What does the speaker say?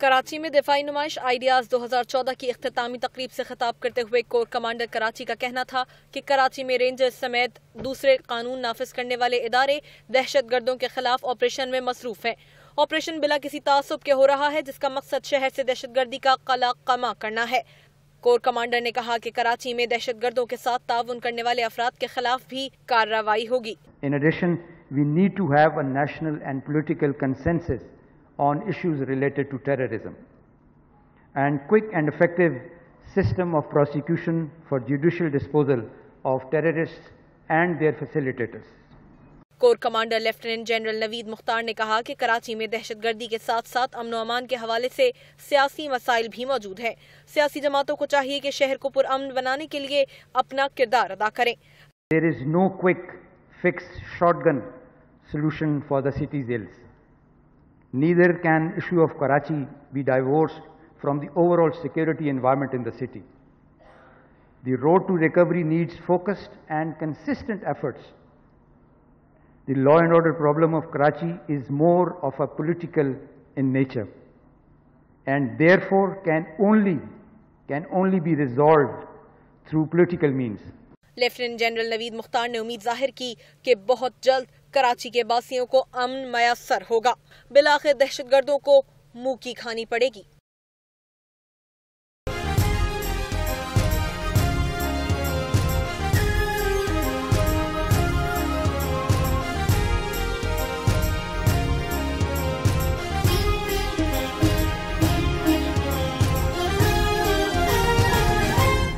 कराची में दिफाई नुमाइश आइडियाज 2014 की इख्तितामी तकरीब से खिताब करते हुए कोर कमांडर कराची का कहना था कि कराची में रेंजर्स समेत दूसरे कानून नाफिज करने वाले इदारे दहशत गर्दों के खिलाफ ऑपरेशन में मसरूफ हैं। ऑपरेशन बिला किसी तासुब के हो रहा है, जिसका मकसद शहर से दहशत गर्दी का कला कमा करना है। कोर कमांडर ने कहा कि कराची में दहशत गर्दों के साथ ताउन करने वाले अफराद के खिलाफ भी कार्रवाई होगी। In addition, we need to have a national and political consensus on issues related to terrorism and quick and effective system of prosecution for judicial disposal of terrorists and their facilitators. Corps commander lieutenant general Naveed Mukhtar ने कहा कि कराची में दहशतगर्दी के साथ साथ अमन व अमान के हवाले से सियासी मसाइल भी मौजूद हैं। सियासी जमातों को चाहिए कि शहर को पुरअमन बनाने के लिए अपना किरदार अदा करें। There is no quick fix shotgun solution for the city's ills. Neither can issue of Karachi be divorced from the overall security environment in the city. The road to recovery needs focused and consistent efforts. The law and order problem of Karachi is more of a political in nature and therefore can only be resolved through political means. Lieutenant general Naveed Mukhtar ने उम्मीद जाहिर की कि बहुत जल्द कराची के बासियों को अमन मयस्सर होगा। बिलाखिर दहशतगर्दों को मुंह की खानी पड़ेगी।